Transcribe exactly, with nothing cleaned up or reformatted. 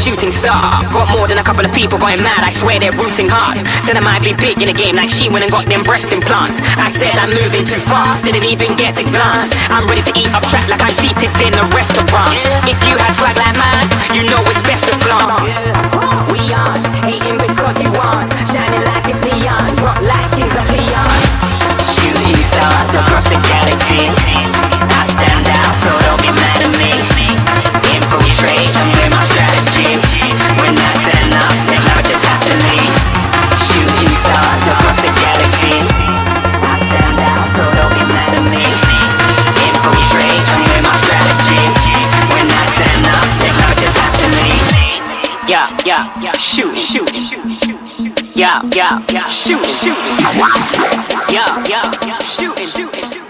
shooting star. Got more than a couple of people going mad, I swear they're rooting hard. Said I might be big in the game like she went and got them breast implants. I said I'm moving too fast, didn't even get a glance. I'm ready to eat up track like I'm seated in a restaurant. If you had swag like mine, you know it's best to flaunt. We on, hating because you want, shining like it's neon, rock like Kings of Leon. Shooting stars across the galaxy, I stand out so don't be mad at me. Infiltrate, I'm with my strategy. When I turn up, then I just have to leave. Shooting stars across the galaxy, I stand out so don't be mad at me. Infiltrate, I'm with my strategy. When I turn up, then I just have to leave. Yeah, yeah, yeah, shoot, shoot, shoot, shoot. Yeah, yeah, yeah, shoot, shoot. Yeah, yeah, yeah, shooting, shooting, shooting.